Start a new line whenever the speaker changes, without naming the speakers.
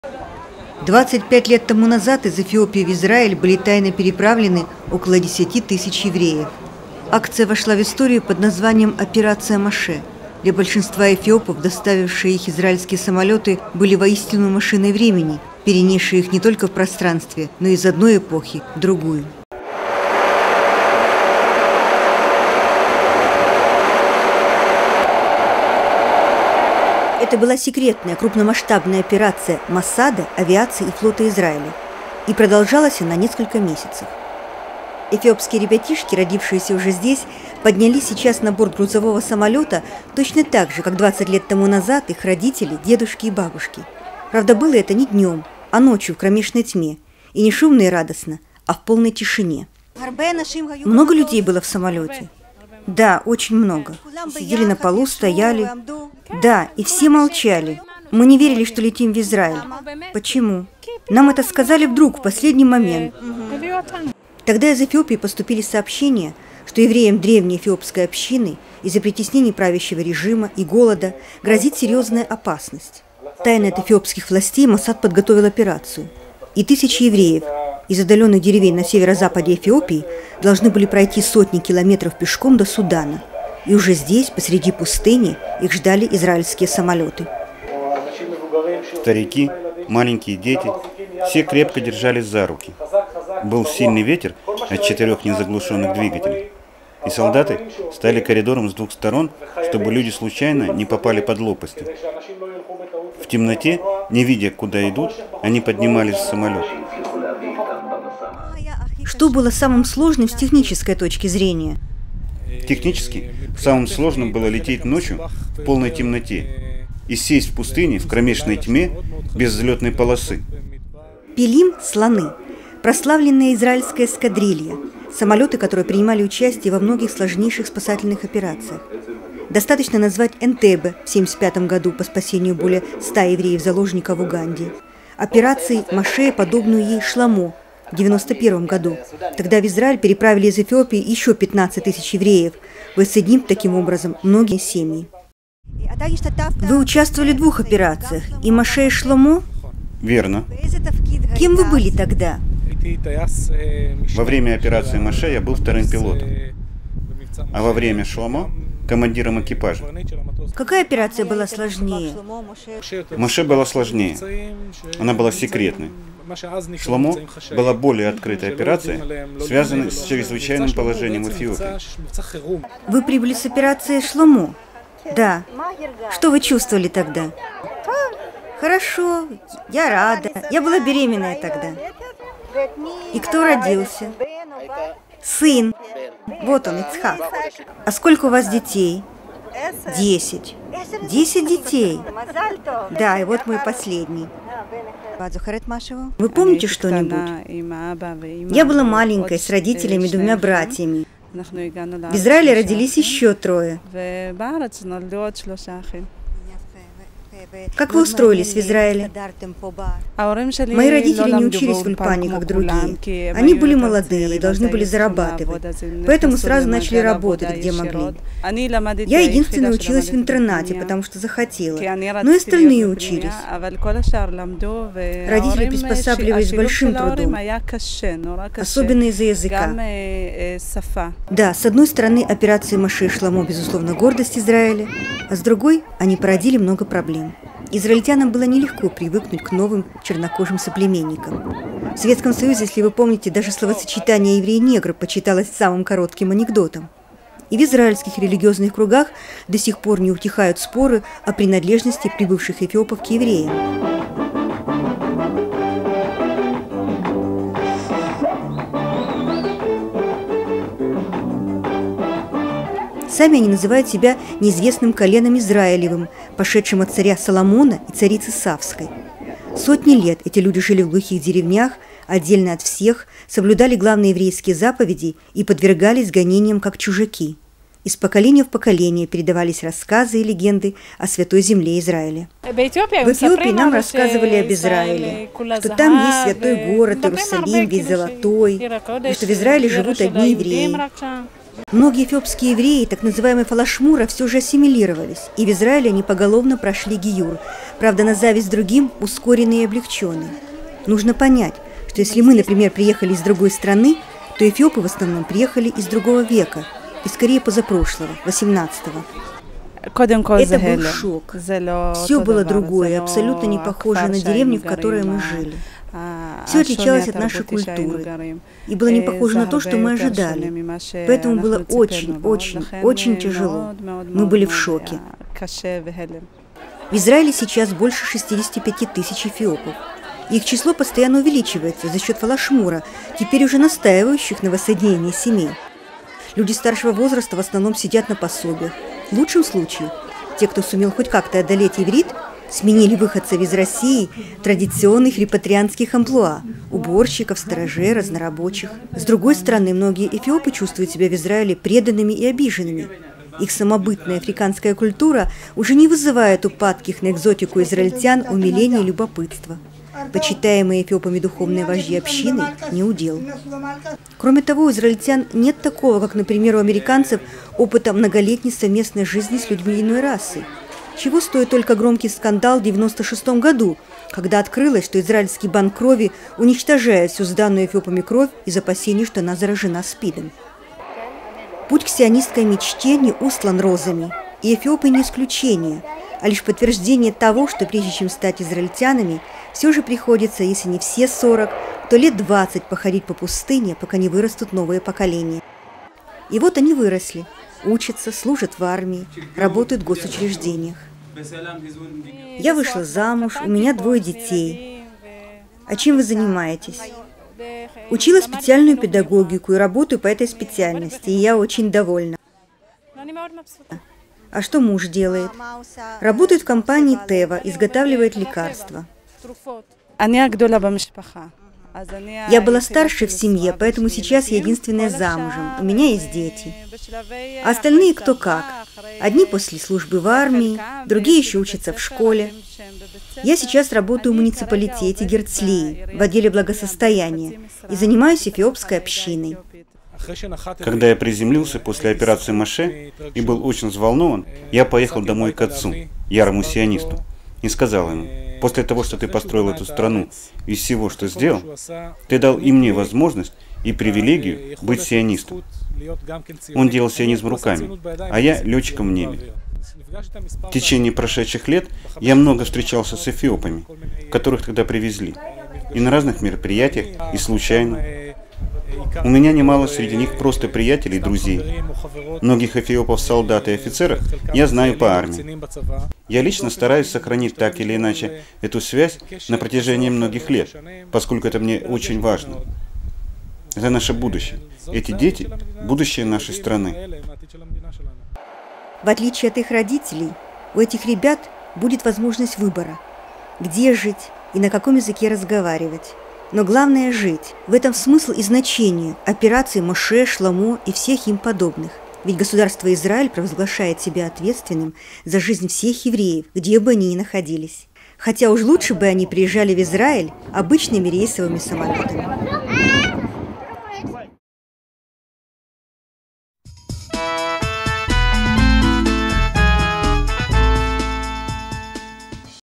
25 лет тому назад из Эфиопии в Израиль были тайно переправлены около 10 тысяч евреев. Акция вошла в историю под названием «Операция Моше». Для большинства эфиопов, доставившие их израильские самолеты, были воистину машиной времени, перенесшие их не только в пространстве, но и из одной эпохи в другую. Это была секретная крупномасштабная операция Моссада, авиации и флота Израиля. И продолжалась она несколько месяцев. Эфиопские ребятишки, родившиеся уже здесь, поднялись сейчас на борт грузового самолета точно так же, как 20 лет тому назад их родители, дедушки и бабушки. Правда, было это не днем, а ночью в кромешной тьме. И не шумно и радостно, а в полной тишине. Много людей было в самолете? Да, очень много. Сидели на полу, стояли. Да, и все молчали. Мы не верили, что летим в Израиль. Почему? Нам это сказали вдруг, в последний момент. Тогда из Эфиопии поступили сообщения, что евреям древней эфиопской общины из-за притеснений правящего режима и голода грозит серьезная опасность. Тайно от эфиопских властей Моссад подготовил операцию. И тысячи евреев из отдаленных деревень на северо-западе Эфиопии должны были пройти сотни километров пешком до Судана. И уже здесь, посреди пустыни, их ждали израильские самолеты.
Старики, маленькие дети, все крепко держались за руки. Был сильный ветер от 4 незаглушенных двигателей. И солдаты стали коридором с двух сторон, чтобы люди случайно не попали под лопасти. В темноте, не видя, куда идут, они поднимались в самолет.
Что было самым сложным с технической точки зрения?
Технически, самым сложным было лететь ночью в полной темноте и сесть в пустыне в кромешной тьме без взлетной полосы.
Пилим – слоны. Прославленная израильская эскадрилья. Самолеты, которые принимали участие во многих сложнейших спасательных операциях. Достаточно назвать Энтебе в 1975 году по спасению более 100 евреев-заложников в Уганде. Операции Моше, подобную ей Шламо в 1991 году. Тогда в Израиль переправили из Эфиопии еще 15 тысяч евреев, воссоединив таким образом многие семьи. Вы участвовали в 2 операциях, и Моше, и Шломо?
Верно.
Кем вы были тогда?
Во время операции Моше я был 2-м пилотом, а во время Шломо – командиром экипажа.
Какая операция была сложнее?
Моше была сложнее. Она была секретной. Шломо была более открытая операция, связанная с чрезвычайным положением в Эфиопии.
Вы прибыли с операцией Шломо? Да. Что вы чувствовали тогда? Хорошо, я рада. Я была беременная тогда. И кто родился? Сын. Вот он, Ицхак. А сколько у вас детей? 10. 10 детей. Да, и вот мой последний. Вы помните что-нибудь? Я была маленькой, с родителями, 2 братьями. В Израиле родились еще 3. Как вы устроились в Израиле? Мои родители не учились в Ульпане, как другие. Они были молодые и должны были зарабатывать. Поэтому сразу начали работать, где могли. Я единственная училась в интернате, потому что захотела. Но и остальные учились. Родители приспосабливались с большим трудом, особенно из-за языка. Да, с одной стороны, операции Моше и Шломо, безусловно, гордость Израиля, а с другой, они породили много проблем. Израильтянам было нелегко привыкнуть к новым чернокожим соплеменникам. В Советском Союзе, если вы помните, даже словосочетание «еврей-негр» почиталось самым коротким анекдотом. И в израильских религиозных кругах до сих пор не утихают споры о принадлежности прибывших эфиопов к евреям. Сами они называют себя неизвестным коленом Израилевым, пошедшим от царя Соломона и царицы Савской. Сотни лет эти люди жили в глухих деревнях, отдельно от всех, соблюдали главные еврейские заповеди и подвергались гонениям как чужаки. Из поколения в поколение передавались рассказы и легенды о святой земле Израиля. В Эфиопии нам рассказывали об Израиле, что там есть святой город Иерусалим, весь золотой, и что в Израиле живут одни евреи. Многие эфиопские евреи, так называемые фалашмура, все же ассимилировались, и в Израиле они поголовно прошли гиюр, правда, на зависть другим ускоренные и облегченные. Нужно понять, что если мы, например, приехали из другой страны, то эфиопы в основном приехали из другого века, и скорее позапрошлого, 18-го. Это был шок. Все было другое, абсолютно не похоже на деревню, в которой мы жили. Все отличалось от нашей культуры и было не похоже на то, что мы ожидали. Поэтому было очень тяжело. Мы были в шоке. В Израиле сейчас больше 65 тысяч эфиопов. Их число постоянно увеличивается за счет фалашмура, теперь уже настаивающих на воссоединении семей. Люди старшего возраста в основном сидят на пособиях. В лучшем случае, те, кто сумел хоть как-то одолеть иврит, сменили выходцев из России традиционных репатрианских амплуа – уборщиков, сторожей, разнорабочих. С другой стороны, многие эфиопы чувствуют себя в Израиле преданными и обиженными. Их самобытная африканская культура уже не вызывает у падких на экзотику израильтян умиления и любопытства. Почитаемые эфиопами духовные вожди общины не удел. Кроме того, у израильтян нет такого, как, например, у американцев, опыта многолетней совместной жизни с людьми иной расы. Чего стоит только громкий скандал в 1996 году, когда открылось, что израильский банк крови уничтожает всю сданную эфиопами кровь из опасений, что она заражена СПИДом. Путь к сионистской мечте не устлан розами, и эфиопы не исключение, а лишь подтверждение того, что прежде чем стать израильтянами, все же приходится, если не все 40, то лет 20 походить по пустыне, пока не вырастут новые поколения. И вот они выросли, учатся, служат в армии, работают в госучреждениях. Я вышла замуж, у меня 2 детей. А чем вы занимаетесь? Учила специальную педагогику и работаю по этой специальности, и я очень довольна. А что муж делает? Работает в компании Тева, изготавливает лекарства. Я была старшей в семье, поэтому сейчас я единственная замужем. У меня есть дети. А остальные кто как. Одни после службы в армии, другие еще учатся в школе. Я сейчас работаю в муниципалитете Герцлии, в отделе благосостояния, и занимаюсь эфиопской общиной.
Когда я приземлился после операции Моше и был очень взволнован, я поехал домой к отцу, ярому сионисту, и сказал ему: после того, что ты построил эту страну из всего, что сделал, ты дал и мне возможность и привилегию быть сионистом. Он делал сионизм руками, а я летчиком в небе. В течение прошедших лет я много встречался с эфиопами, которых тогда привезли, и на разных мероприятиях, и случайно. У меня немало среди них просто приятелей и друзей. Многих эфиопов, солдат и офицеров я знаю по армии. Я лично стараюсь сохранить так или иначе эту связь на протяжении многих лет, поскольку это мне очень важно. Это наше будущее. Эти дети – будущее нашей страны.
В отличие от их родителей, у этих ребят будет возможность выбора, где жить и на каком языке разговаривать. Но главное – жить. В этом смысл и значение операций Моше, Шломо и всех им подобных. Ведь государство Израиль провозглашает себя ответственным за жизнь всех евреев, где бы они ни находились. Хотя уж лучше бы они приезжали в Израиль обычными рейсовыми самолетами.